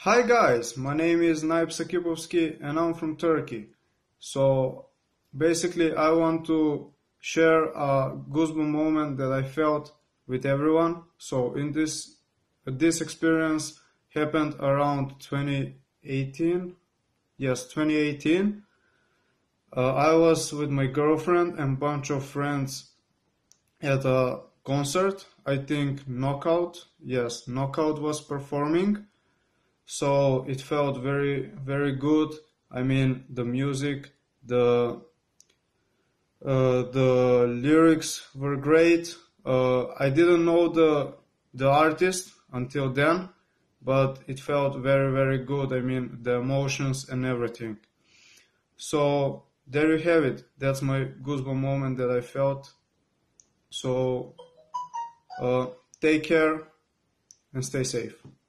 Hi guys, my name is Naip and I'm from Turkey. So basically I want to share a goosebump moment that I felt with everyone. So in this experience happened around 2018. Yes, 2018. I was with my girlfriend and bunch of friends at a concert. I think Nokaut. Yes, Nokaut was performing. So it felt very, very good. I mean, the music, the lyrics were great. I didn't know the artist until then, but it felt very, very good. I mean, the emotions and everything. So there you have it. That's my goosebump moment that I felt. So take care and stay safe.